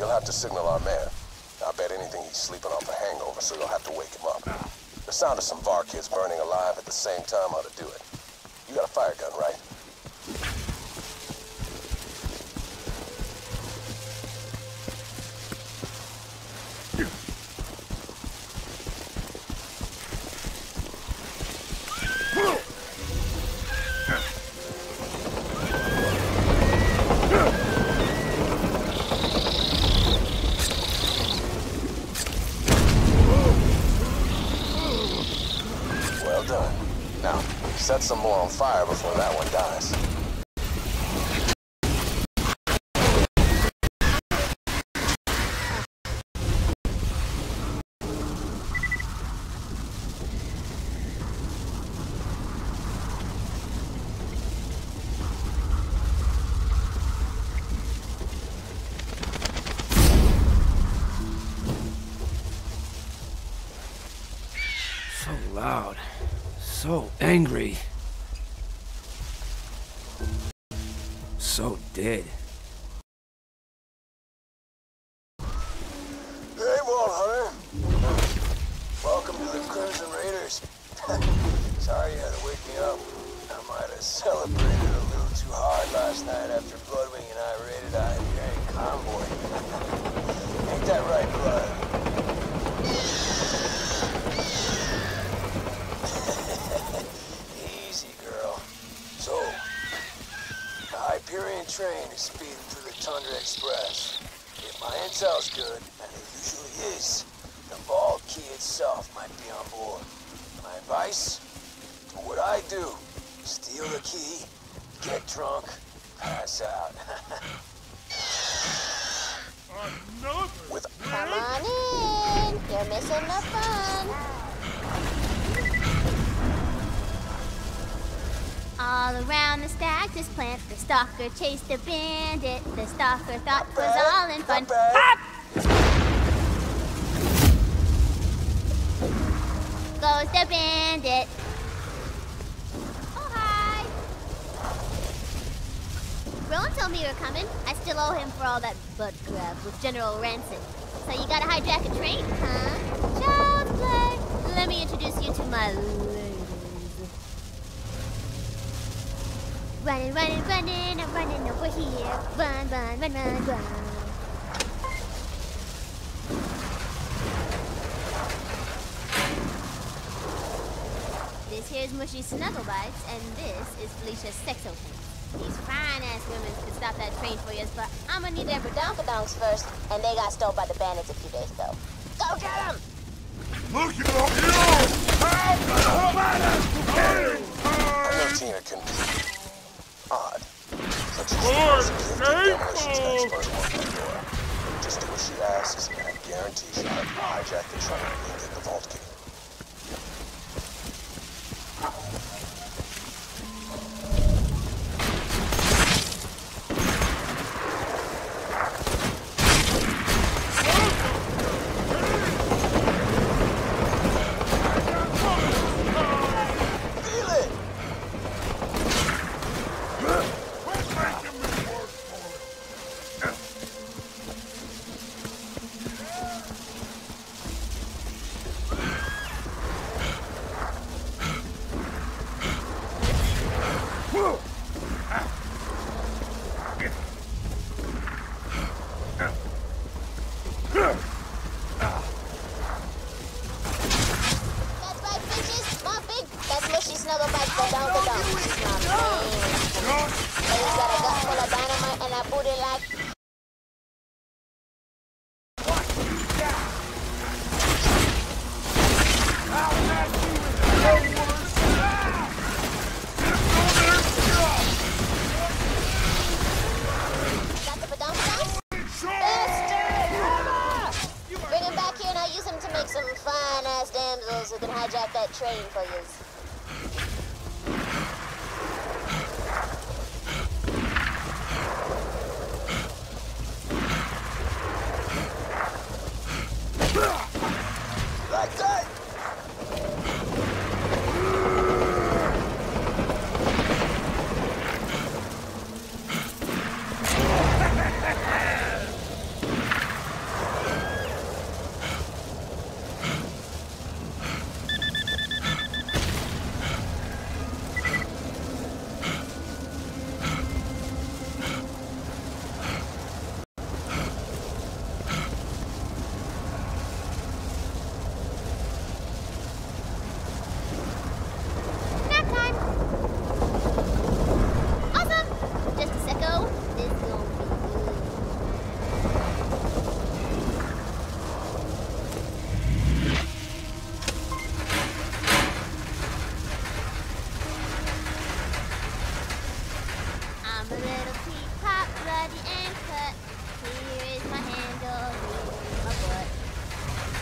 We'll have to signal our man. I bet anything he's sleeping off a hangover, so you'll have to wake him up. The sound of some VAR kids burning alive at the same time ought to do it. You got a fire gun, right? Well done. Now, set some more on fire before that one dies. So loud. So angry. So dead. Hey, Walt Hunter. Welcome to the Crimson Raiders. Sorry you had to wake me up. I might have celebrated a little too hard last night after Bloodwing and I raided a Hyperion convoy. Ain't that right, Blood? Easy, girl. So, the Hyperion train is speeding through the Tundra Express. If my intel's good, and it usually is, the Vault Key itself might be on board. My advice? Do what I do. Steal the key, get drunk, pass out. With Come on in. You're missing the fun. All around the stack, this plant, the stalker chased the bandit. The stalker thought it was all in fun. Goes the bandit. Oh, hi. Rowan told me you were coming. I still owe him for all that butt grab with General Rancid. So you gotta hijack a train, huh? Child's play. Let me introduce you to my ladies. Running, running, running, I'm running over here. Run, run, run, run, run. This here's Mushy Snugglebites, and this is Felicia's Sexopants. These fine-ass women could stop that train for you, but I'm gonna need their badonkadonks first, and they got stolen by the bandits a few days ago. Go get them! Look at you! I know Tina can be odd, but she's the most gifted demolitions expert on the door. Just do what she asks, and I guarantee she'll help you hijack the train and get the vault key. Who can hijack that train for you. Like that!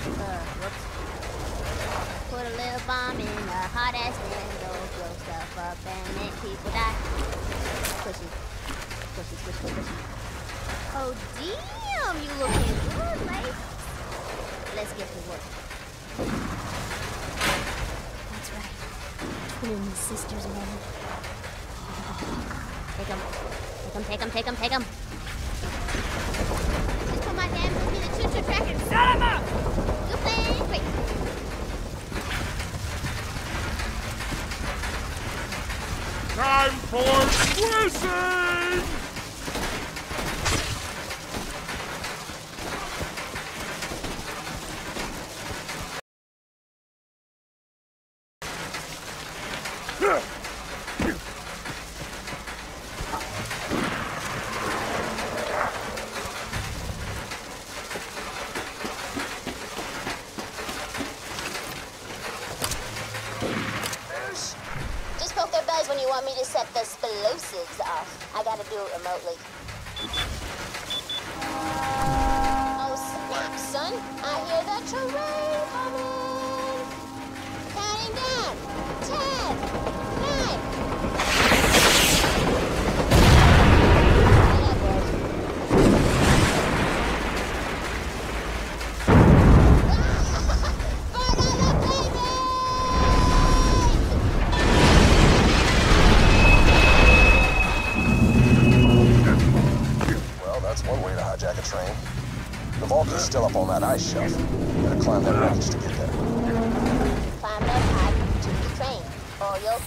Whoops. Put a little bomb in a hot-ass window, blow stuff up and make people die. Pushy. Pushy, pushy, pushy. Oh, damn, you looking good, right? Let's get to work. That's right. Twin sisters, man. Take 'em. Take 'em, take 'em, take 'em, take 'em. Just put my damn movie in the choo-choo track and shut 'em up! You playing great. Time for twisting! Just poke their bellies when you want me to set the explosives off. I gotta do it remotely. Oh, snap, son. I hear the terrain coming. Counting down. 10, 9. Yeah, boys. Banana baby! Well, that's one way to hijack a train. The vault is still up on that ice shelf. Gotta climb that wreckage to get there. Climb up high to the train, or you'll...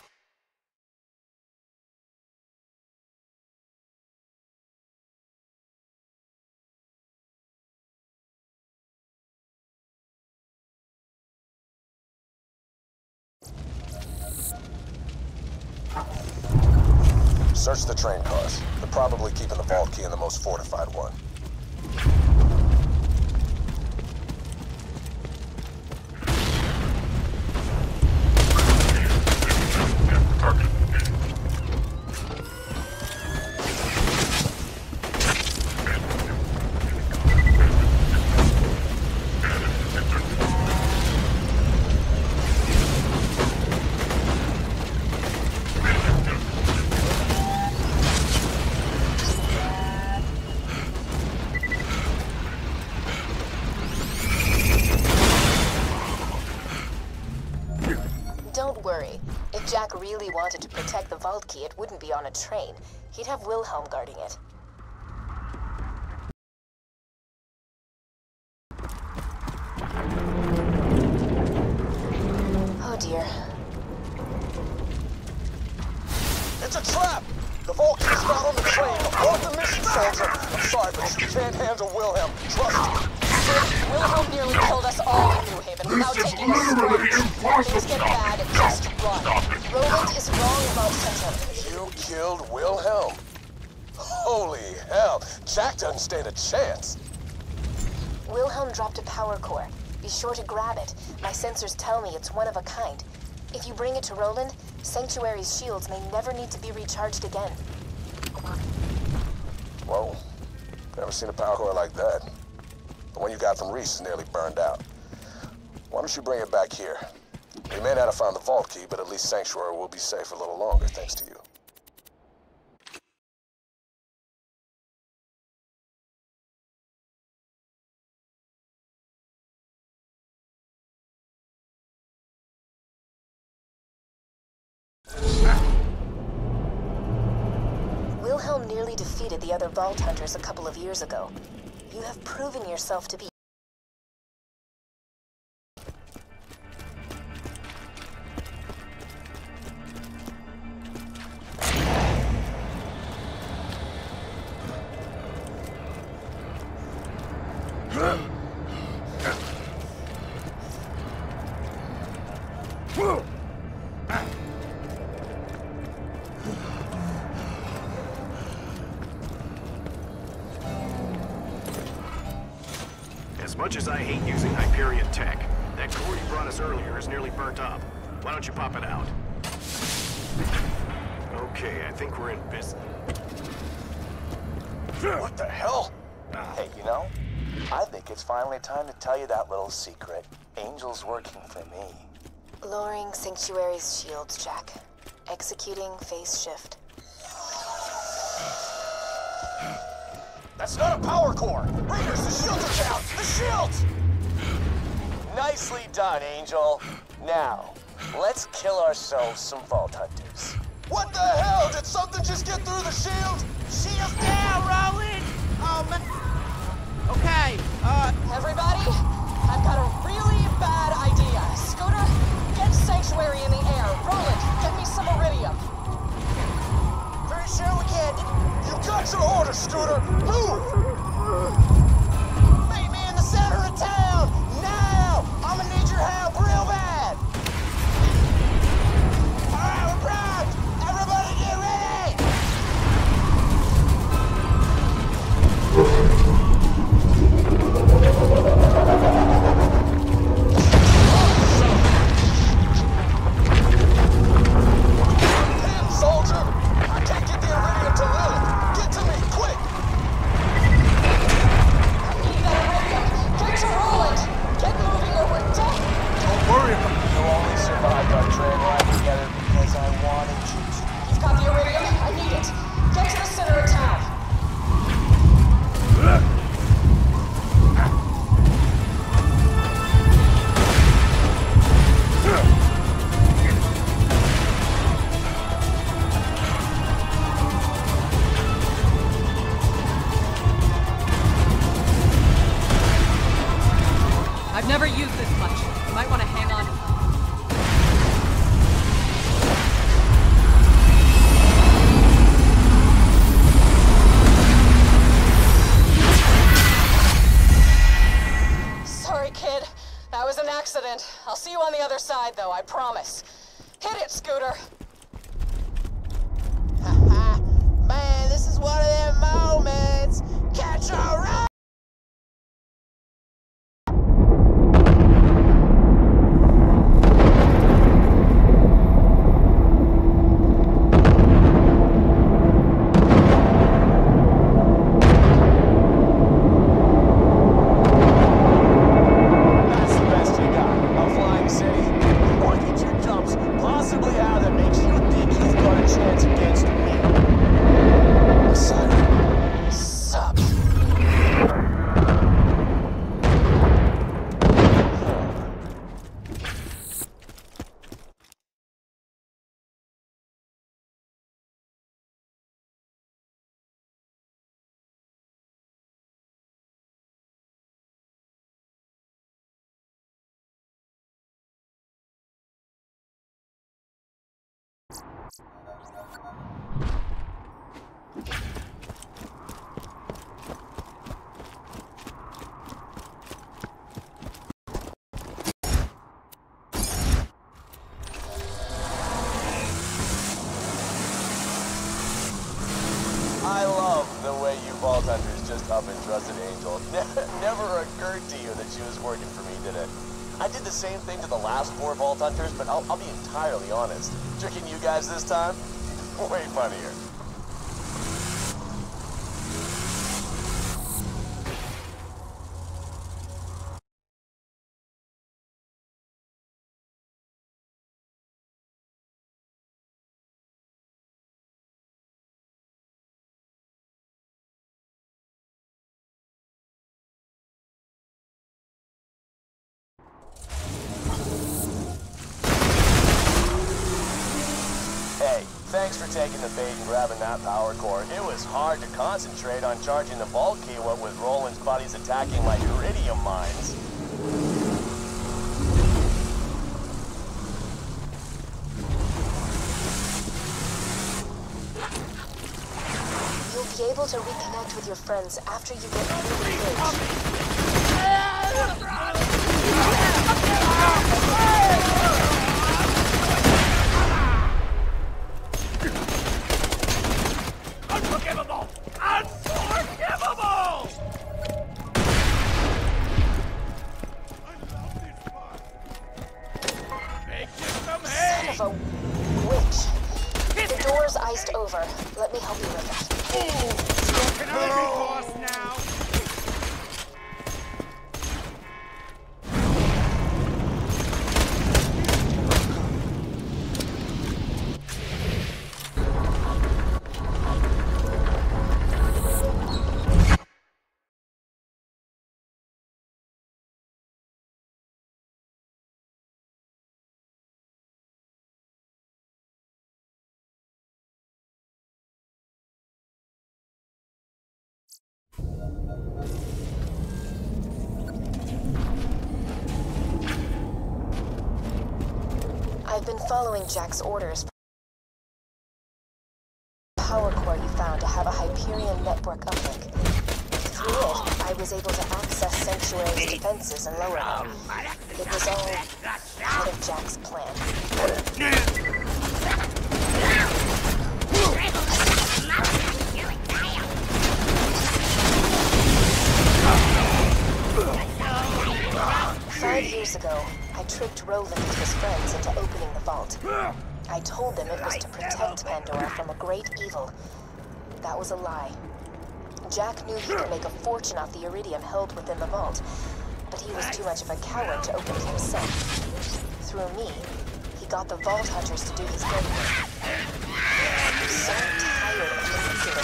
Search the train cars. They're probably keeping the vault key in the most fortified one. Don't worry. If Jack really wanted to protect the vault key, it wouldn't be on a train. He'd have Wilhelm guarding it. Oh dear. It's a trap! The vault key's not on the train. Abort the mission, soldier. I'm sorry, but you can't handle Wilhelm. Trust me. Wilhelm nearly killed us all in New Haven without taking a scratch. Things get bad, just run. Roland is wrong about Central. You killed Wilhelm? Holy hell. Jack doesn't stand a chance. Wilhelm dropped a power core. Be sure to grab it. My sensors tell me it's one of a kind. If you bring it to Roland, Sanctuary's shields may never need to be recharged again. Whoa. Never seen a power core like that. The one you got from Reese is nearly burned out. Why don't you bring it back here? We may not have found the vault key, but at least Sanctuary will be safe a little longer thanks to you. Wilhelm nearly defeated the other Vault Hunters a couple of years ago. You have proven yourself to be... As much as I hate using Hyperion tech, that core you brought us earlier is nearly burnt up. Why don't you pop it out? Okay, I think we're in business. What the hell? Hey, you know, I think it's finally time to tell you that little secret. Angel's working for me. Lowering Sanctuary's shields, Jack. Executing phase shift. That's not a power core! Raiders, the shields are down! The shields! Nicely done, Angel. Now, let's kill ourselves some Vault Hunters. What the hell? Did something just get through the shield? Shields down, Roland! Oh, man. Okay, Everybody, I've got a really bad idea. Scooter, get Sanctuary in the air. Roland, get me some Iridium. Pretty sure we can. You got your order, Scooter. Move! Meet me in the center of town! Now! I'm gonna need your help real bad! Alright, we're primed! Everybody get ready! Pin, soldier! I can't get the Iridium to Lilith! Get to me, quick! I need that Iridium. Get to Roland. Get moving or we're dead. Don't worry about it. You only survived our train ride together because I wanted you to. You've got the Iridium. I need it. Get to the center of town. I've never used this much. You might want to hang on. Sorry, kid. That was an accident. I'll see you on the other side, though, I promise. Hit it, Scooter. Man, this is one of them moments. Catch a ride! That's the best you got. A flying city. What did your jumps possibly have that makes you think you've got a chance against me? Son. Sup. I love the way you Vault Hunters just up and trusted Angel. Never occurred to you that she was working for me, did it? I did the same thing to the last 4 Vault Hunters, but I'll be entirely honest. Tricking you guys this time? Way funnier. Hey, thanks for taking the bait and grabbing that power core. It was hard to concentrate on charging the vault key what with Roland's buddies attacking my Iridium mines. You'll be able to reconnect with your friends after you get through the bridge. Unforgivable! Unforgivable! I love this part. Make it some hay! Son of a witch. The door's iced over. Let me help you with it. Can I be boss now? I've been following Jack's orders. Power core you found to have a Hyperion network uplink. Through it, I was able to access Sanctuary's defenses and lower them. It was all part of Jack's plan. 5 years ago, I tricked Roland and his friends into opening the vault. I told them it was to protect Pandora from a great evil. That was a lie. Jack knew he could make a fortune off the iridium held within the vault, but he was too much of a coward to open it himself. Through me, he got the Vault Hunters to do his dirty work. I'm so tired of manipulating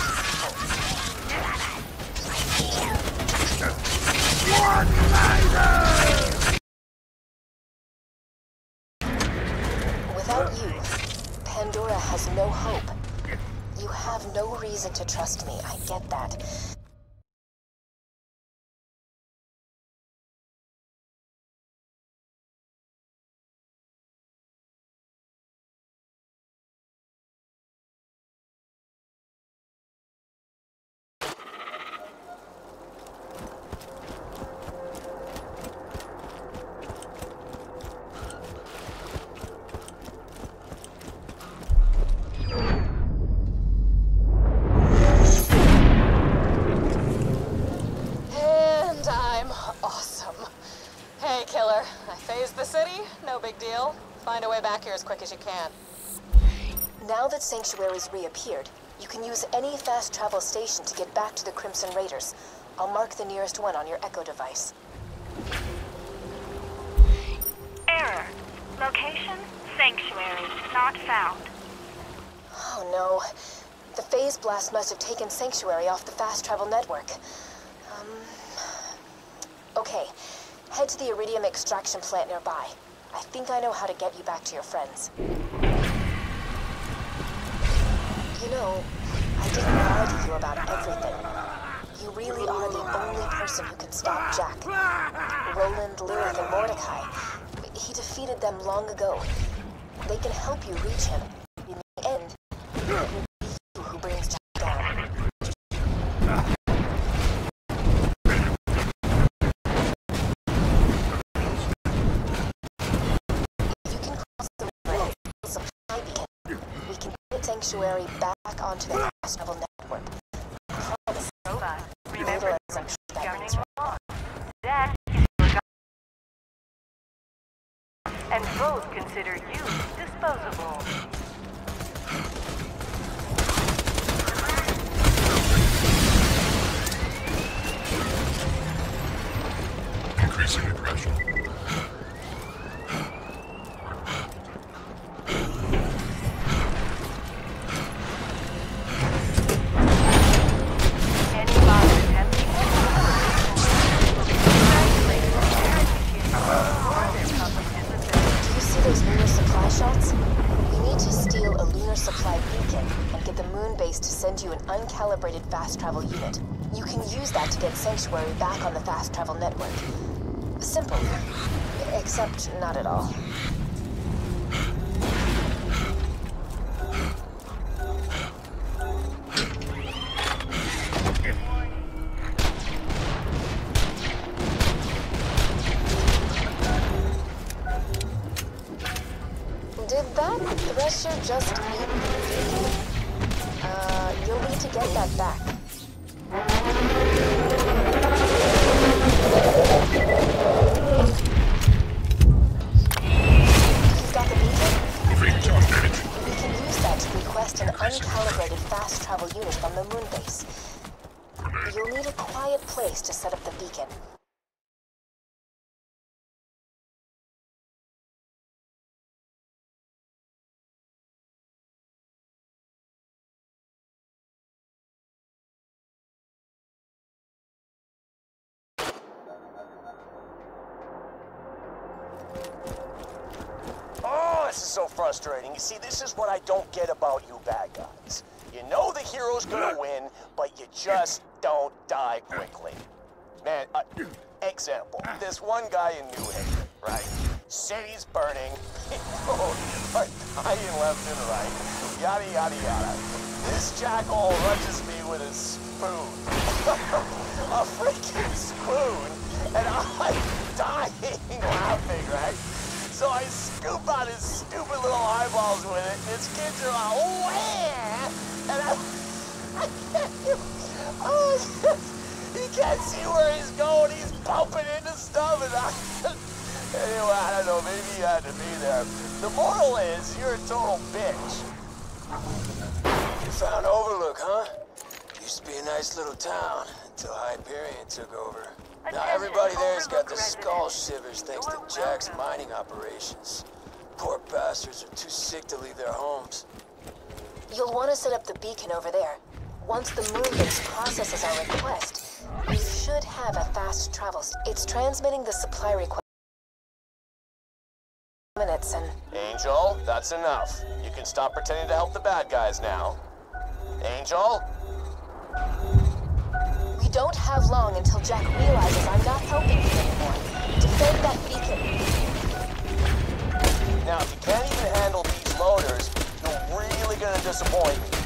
Without you, Pandora has no hope. You have no reason to trust me, I get that. Find a way back here as quick as you can. Now that Sanctuary's reappeared, you can use any fast travel station to get back to the Crimson Raiders. I'll mark the nearest one on your Echo device. Error. Location, Sanctuary, not found. Oh no. The phase blast must have taken Sanctuary off the fast travel network. Okay. Head to the Iridium extraction plant nearby. I think I know how to get you back to your friends. You know, I didn't lie to you about everything. You really are the only person who can stop Jack. Roland, Lyric, and Mordecai. He defeated them long ago. They can help you reach him. In the end, it will be you who brings Jack down. Sanctuary back onto the fast travel network. I promise. Remember, that means that and both consider you disposable. Increasing aggression. Shots? You need to steal a lunar supply beacon and get the moon base to send you an uncalibrated fast travel unit. You can use that to get Sanctuary back on the fast travel network. Simple. Except not at all. Did that thresher just eat the beacon? You'll need to get that back. You've got the beacon? We can use that to request an uncalibrated fast travel unit from the moon base. You'll need a quiet place to set up the beacon. This is so frustrating. You see, this is what I don't get about you bad guys. You know the hero's gonna win, but you just don't die quickly. Man, example, this one guy in New Haven, right? city's burning, people are dying left and right, yada yada yada. This jackal rushes me with a spoon. A freaking spoon! And I'm dying laughing, right? So I scoop out his stupid little eyeballs with it, and his kids are like, oh yeah! And I can't, he can't see where he's going, he's bumping into stuff, and anyway, I don't know, maybe you had to be there. The moral is, you're a total bitch. You found Overlook, huh? Used to be a nice little town, until Hyperion took over. Now everybody there's got the skull shivers thanks to Jack's mining operations. Poor bastards are too sick to leave their homes. You'll want to set up the beacon over there. Once the Moonbase processes our request, you should have a fast travel. It's transmitting the supply request. Minutes and... Angel, that's enough. You can stop pretending to help the bad guys now. Angel? We don't have long until Jack realizes I'm not helping him anymore. Defend that beacon. Now, if you can't even handle these loaders, you're really gonna disappoint me.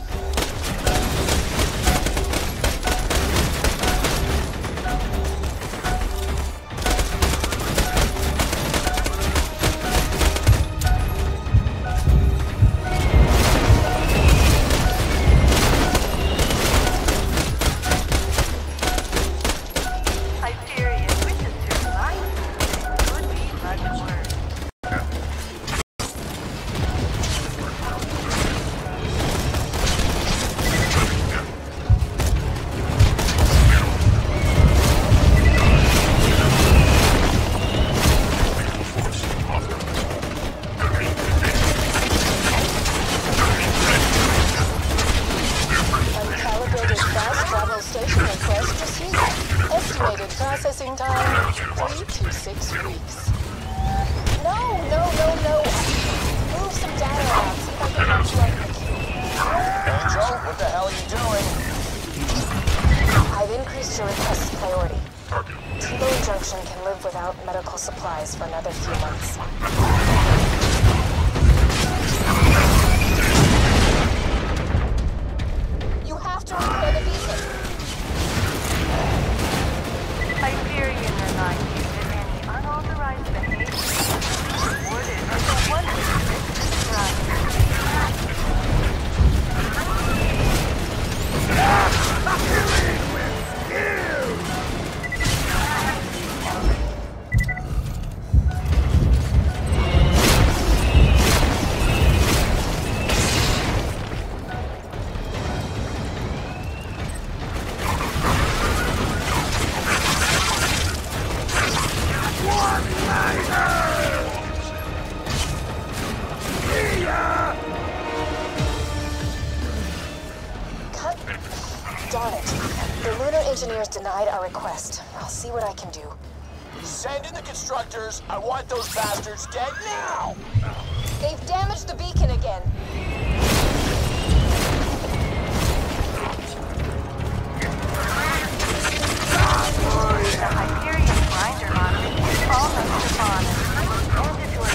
Processing time, 3 to 6 weeks. No. Move some data around, see if I can match you up in the queue. Angel, what the hell are you doing? I've increased your request's priority. T-Bone Junction can live without medical supplies for another few months. You have to repair the beacon. Hyperion reminds you that any unauthorized behavior is rewarded until 100% Darn it. The Lunar Engineers denied our request. I'll see what I can do. Send in the constructors. I want those bastards dead now! They've damaged the beacon again. The Hyperion grinder monitor is almost upon us. Mandatory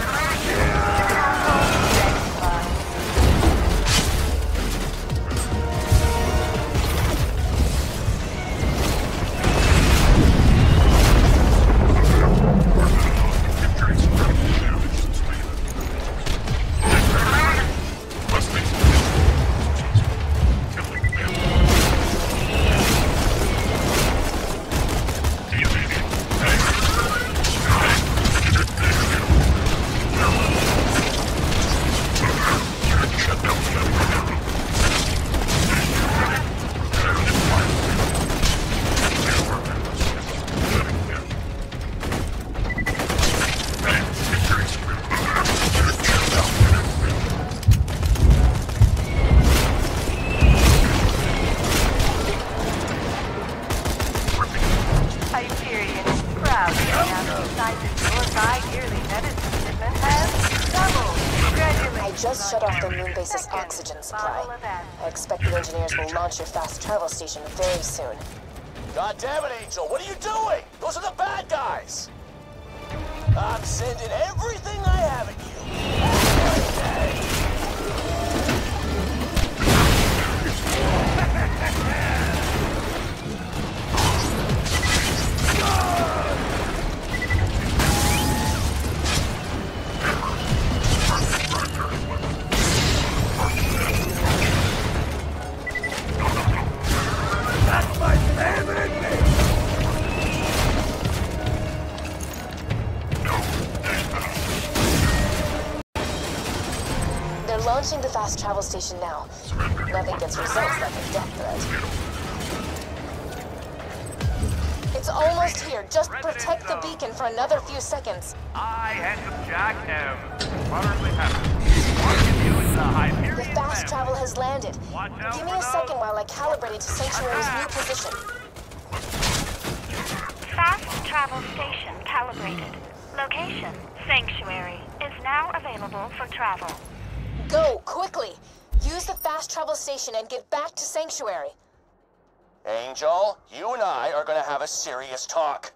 Hyperion is proud to announce that your bi-yearly medicine shipment has doubled. Congratulations. I just shut off the Moonbase's oxygen supply. I expect the engineers will launch your fast travel station very soon. God damn it, Angel, what are you doing? Those are the bad guys! I'm sending everything I have at you. That's my favorite thing. They're launching the fast travel station now. Nothing gets results like a death threat. It's almost here. Just protect the beacon for another few seconds. I, Handsome Jack, am moderately happy. Welcome you into the Hyperion The fast family. travel has landed. Watch out Give me for a those. second while I calibrate it to Sanctuary's new position. Fast travel station calibrated. Location, Sanctuary, is now available for travel. Go, quickly! Use the fast travel station and get back to Sanctuary. Angel, you and I are gonna have a serious talk.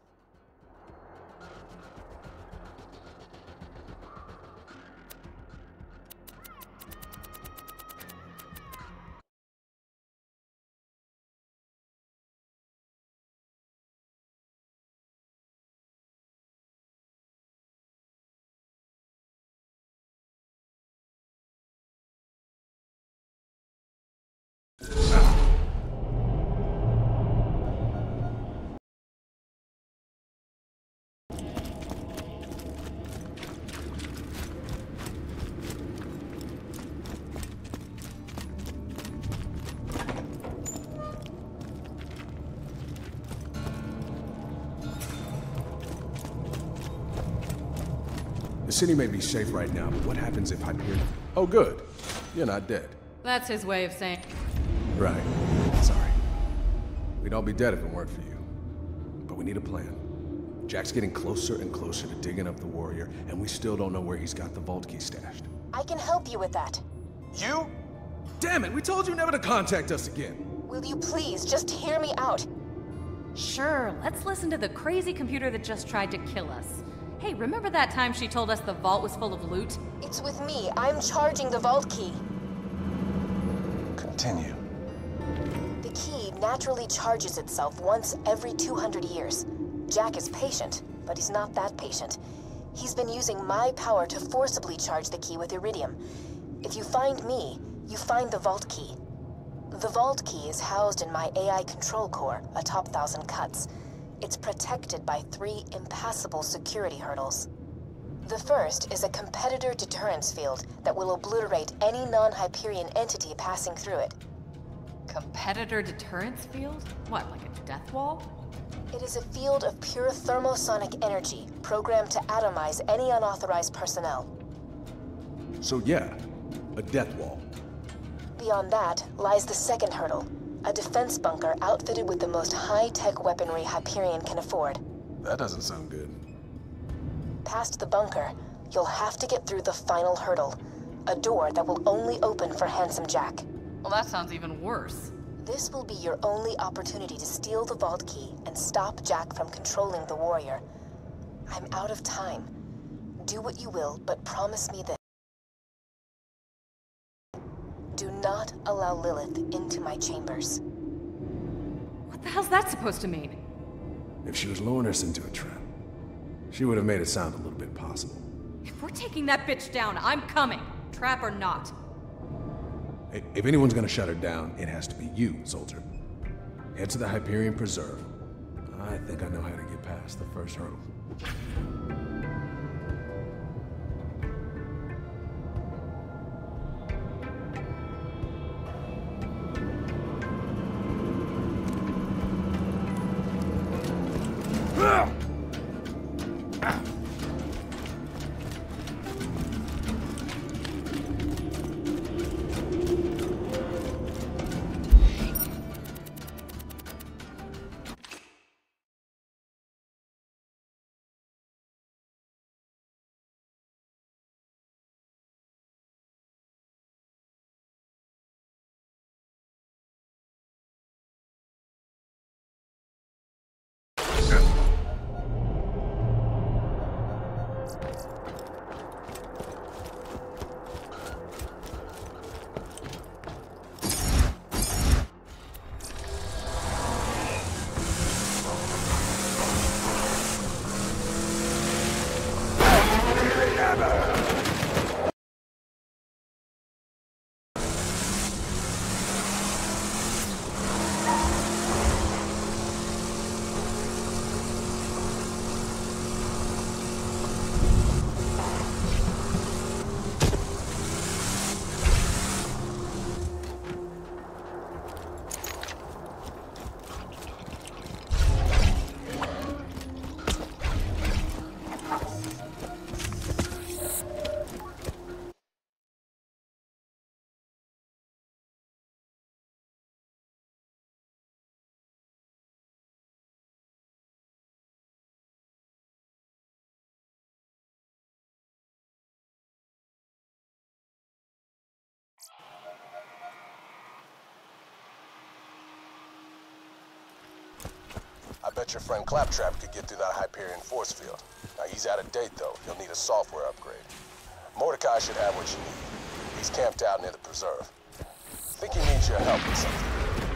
The city may be safe right now, but what happens if Hyperion... Oh, good. You're not dead. That's his way of saying... Right. Sorry. We'd all be dead if it weren't for you. But we need a plan. Jack's getting closer and closer to digging up the warrior, and we still don't know where he's got the vault key stashed. I can help you with that. You? Damn it, we told you never to contact us again. Will you please just hear me out? Sure, let's listen to the crazy computer that just tried to kill us. Hey, remember that time she told us the vault was full of loot? It's with me. I'm charging the vault key. Continue. The key naturally charges itself once every 200 years. Jack is patient, but he's not that patient. He's been using my power to forcibly charge the key with iridium. If you find me, you find the vault key. The vault key is housed in my AI control core atop Thousand Cuts. It's protected by 3 impassable security hurdles. The first is a competitor deterrence field that will obliterate any non-Hyperion entity passing through it. Competitor deterrence field? What, like a death wall? It is a field of pure thermosonic energy, programmed to atomize any unauthorized personnel. So yeah, a death wall. Beyond that lies the second hurdle, a defense bunker outfitted with the most high-tech weaponry Hyperion can afford. That doesn't sound good. Past the bunker, you'll have to get through the final hurdle, a door that will only open for Handsome Jack. Well, that sounds even worse. This will be your only opportunity to steal the vault key and stop Jack from controlling the warrior. I'm out of time. Do what you will, but promise me this. Do not allow Lilith into my chambers. What the hell's that supposed to mean? If she was luring us into a trap, she would have made it sound a little bit possible. If we're taking that bitch down, I'm coming. Trap or not. Hey, if anyone's gonna shut her down, it has to be you, soldier. Head to the Hyperion Preserve. I think I know how to get past the first hurdle. I bet your friend Claptrap could get through that Hyperion force field. Now, he's out of date, though. You'll need a software upgrade. Mordecai should have what you need. He's camped out near the preserve. I think he needs your help with something.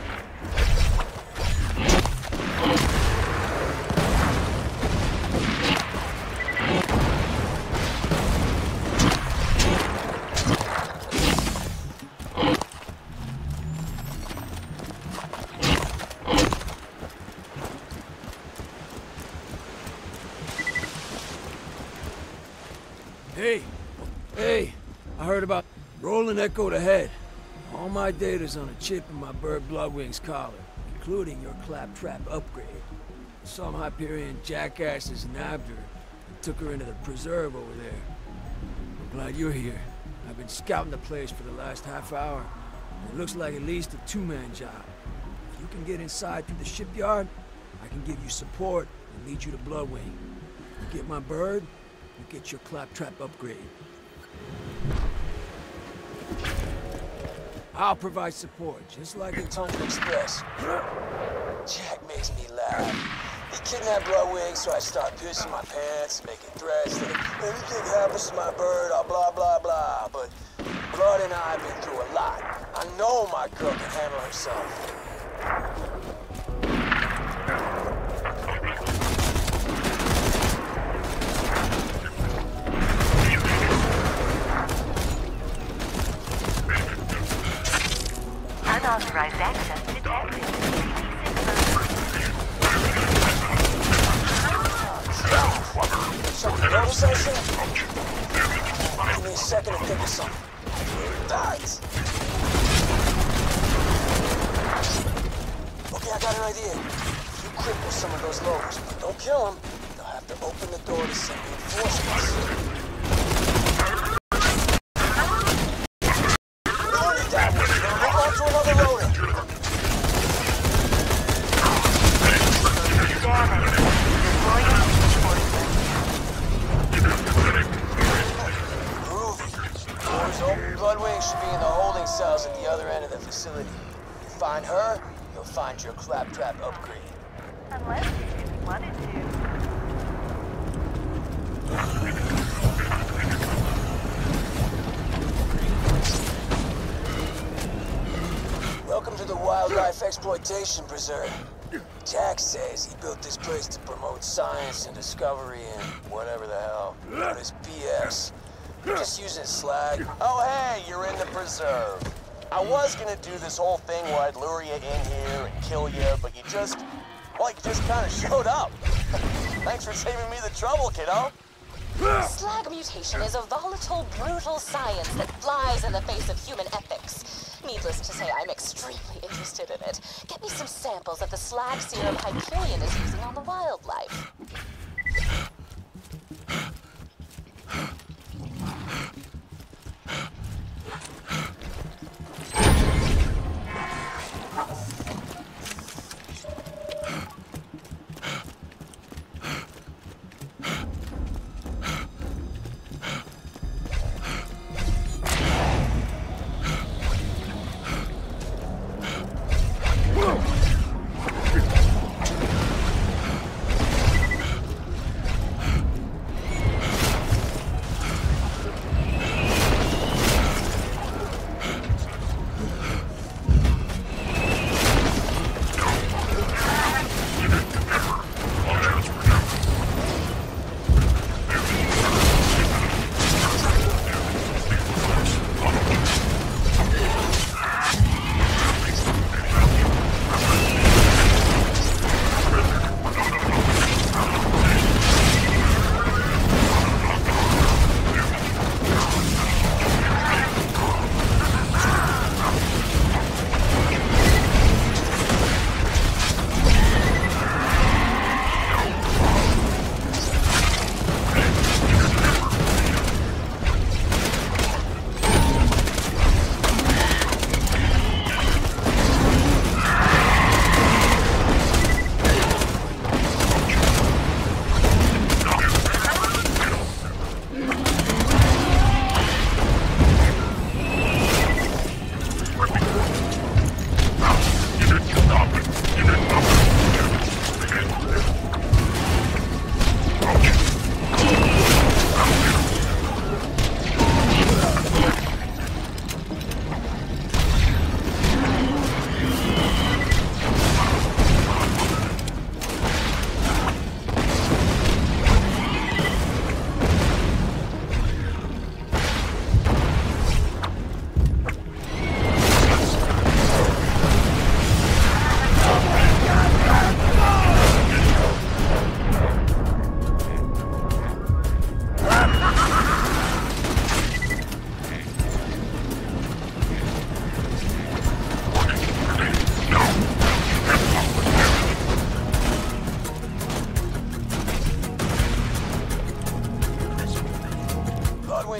Hey, I heard about Roland echoed ahead. All my data's on a chip in my Bird Bloodwing's collar, including your Claptrap upgrade. Some Hyperion jackasses nabbed her and took her into the preserve over there. I'm glad you're here. I've been scouting the place for the last half hour. It looks like at least a two-man job. If you can get inside through the shipyard, I can give you support and lead you to Bloodwing. You get my bird, you get your Claptrap upgrade. I'll provide support, just like in Tundra Express. Jack makes me laugh. He kidnapped Bloodwing, so I start pissing my pants, making threats that if anything happens to my bird, I'll blah, blah, blah. But Blood and I have been through a lot. I know my girl can handle herself. Unauthorized access detected. Something notice I said? Give me a second to think of something. That. Okay, I got an idea. You cripple some of those loaders, but don't kill them. They'll have to open the door to send reinforcements. Don't need that one. Hold on to another loader. Bloodwing should be in the holding cells at the other end of the facility. You find her, you'll find your Claptrap upgrade. Unless you wanted to. Welcome to the Wildlife Exploitation Preserve. Jack says he built this place to promote science and discovery and whatever the hell. But it's BS. You're just using slag. Oh, hey, you're in the preserve. I was gonna do this whole thing where I'd lure you in here and kill you, but you just kind of showed up. Thanks for saving me the trouble, kiddo. Slag mutation is a volatile, brutal science that flies in the face of human ethics. Needless to say, I'm extremely interested in it. Get me some samples of the slag serum Hyperion is using on the wildlife.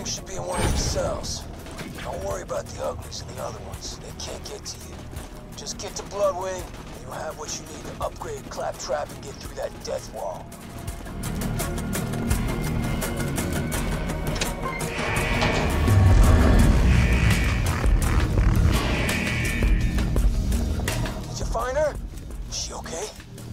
Bloodwing should be in one of these cells. Don't worry about the uglies and the other ones. They can't get to you. Just get to Bloodwing, and you'll have what you need to upgrade Claptrap and get through that death wall. Did you find her? Is she okay?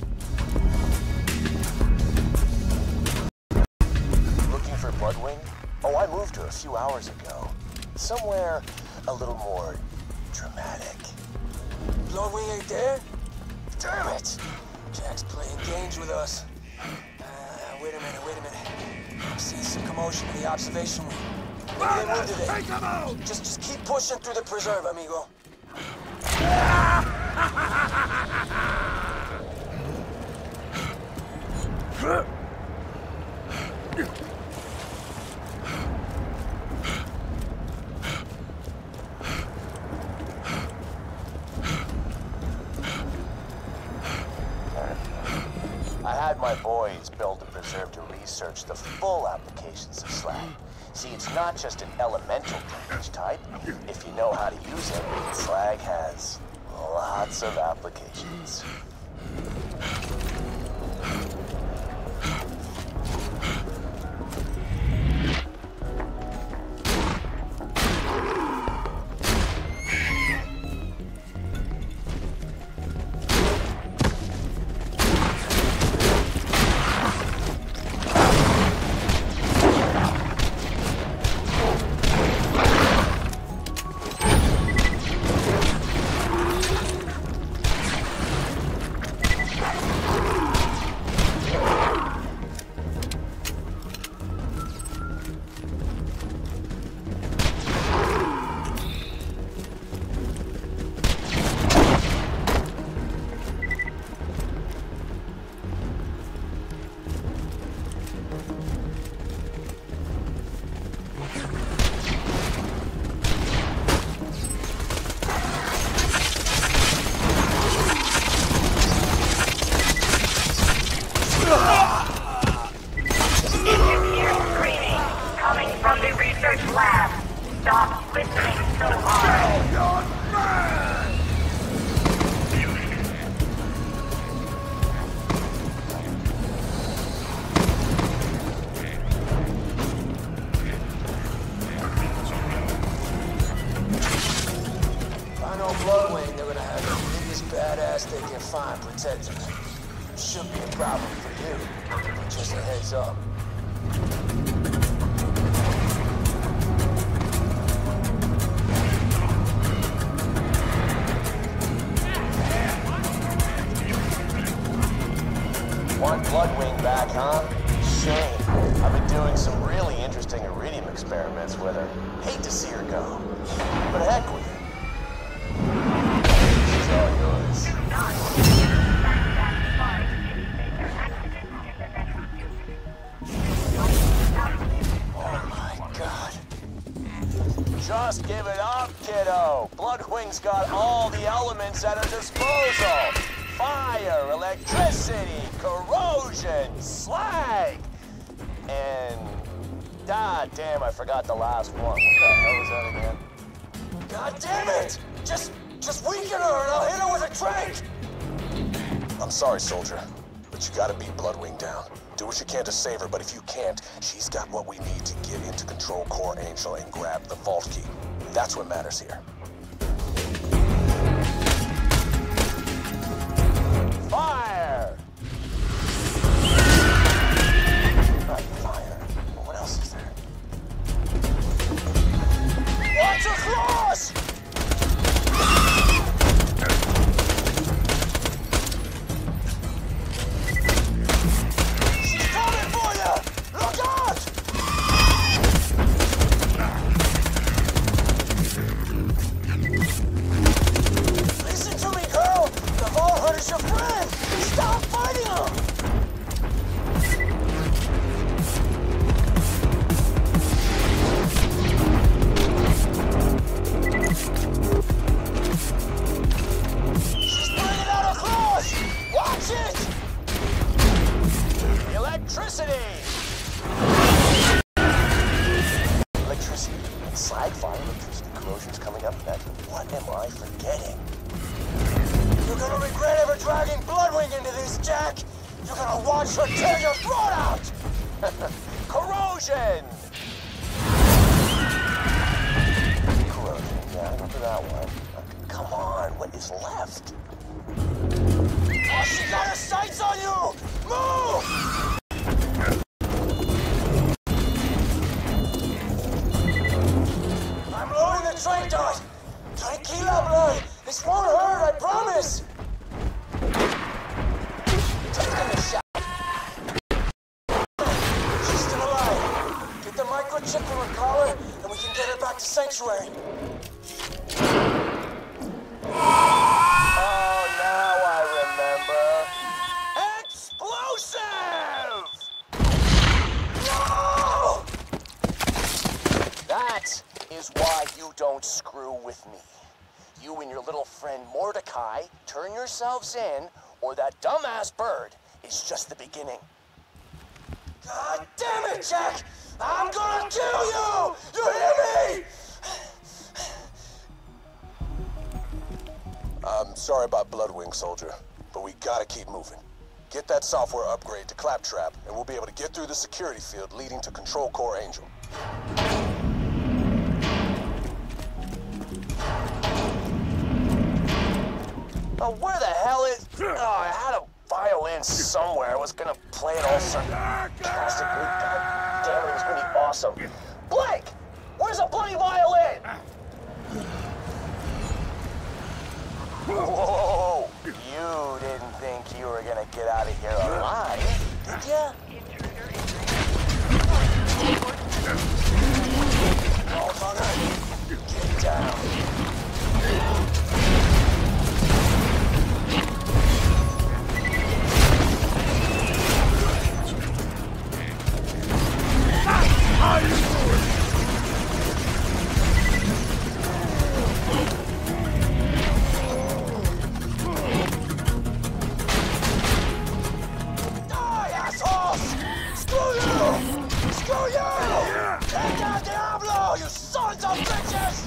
Looking for Bloodwing? Oh, I moved her a few hours ago. Somewhere a little more dramatic. Bloodwing ain't there? Damn it! Jack's playing games with us. Wait a minute. I'm seeing some commotion in the observation room. Maybe they moved it in. Just keep pushing through the preserve, amigo. My boys build the preserve to research the full applications of slag. See, it's not just an elemental damage type. If you know how to use it, slag has lots of applications. Bloodwing, they're gonna have the biggest badass they can find protecting them. Should be a problem for you, but just a heads up. Want Bloodwing back, huh? Shame. I've been doing some really interesting iridium experiments with her. Hate to see her go. But heck with it. She's all yours. Oh my God. Just give it up, kiddo. Bloodwing's got all the elements at her disposal. Fire, electricity, corrosion, slag, and... God damn, I forgot the last one. What the hell was that again? God damn it! Just weaken her and I'll hit her with a trank! I'm sorry, soldier, but you gotta beat Bloodwing down. Do what you can to save her, but if you can't, she's got what we need to get into Control Core Angel and grab the vault key. That's what matters here. Fire! Not fire. What else is there? Watch her claws! She's coming for you! Look out! Listen to me, girl! The Vault Hunter's your friend! by forgetting. You're gonna regret ever dragging Bloodwing into this, Jack! You're gonna watch her tear your throat out! Corrosion! Corrosion, yeah, I remember that one. Come on, what is left? Oh, she got her sights on you! Move! I'm loading the train dart! Tranquila, blood! This won't hurt, I promise! Taking a shot. She's still alive. Get the microchip from her collar, and we can get her back to Sanctuary. Oh, now I remember. Explosive! No! That is why you don't screw with me. You and your little friend Mordecai turn yourselves in, or that dumbass bird is just the beginning. God damn it, Jack! I'm gonna kill you! You hear me? I'm sorry about Bloodwing, soldier, but we gotta keep moving. Get that software upgrade to Claptrap, and we'll be able to get through the security field leading to Control Core Angel. Oh, where the hell is... Oh, I had a violin somewhere. I was gonna play it all sarcastically. God damn it, it was gonna be awesome. Blake! Where's a bloody violin? Whoa! You didn't think you were gonna get out of here alive, did ya? Oh, mother! Get down. Die, assholes! Screw you! Screw you! Take down Diablo, you sons of bitches!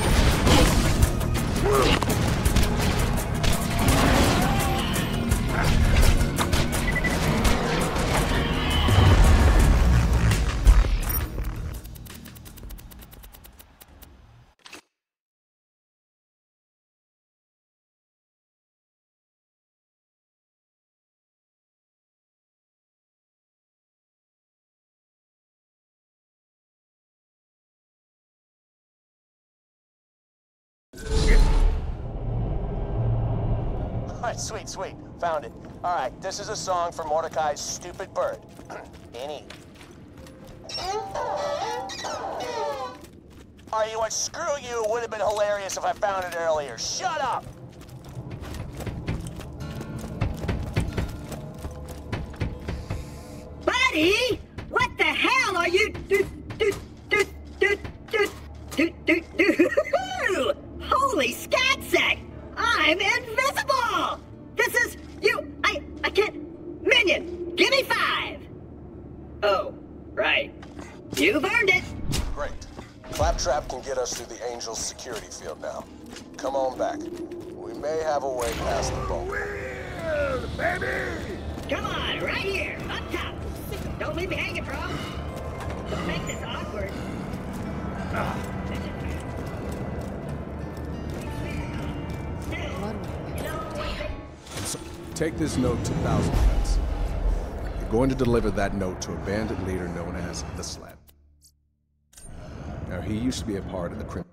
Alright, sweet, sweet. Found it. Alright, this is a song for Mordecai's stupid bird. Any. Alright, you know what? Screw you. Would have been hilarious if I found it earlier. Shut up! Buddy! What the hell are you Holy scatsack! I'm invisible! This is you. I can't. Minion, give me 5. Oh, right. You've earned it. Great. Claptrap can get us through the Angel's security field now. Come on back. We may have a way past the boat. Baby! Come on, right here, up top. Don't leave me hanging, bro. Don't make this awkward. So, take this note to Thousand Cuts. You're going to deliver that note to a bandit leader known as the Sled. Now, he used to be a part of the criminal.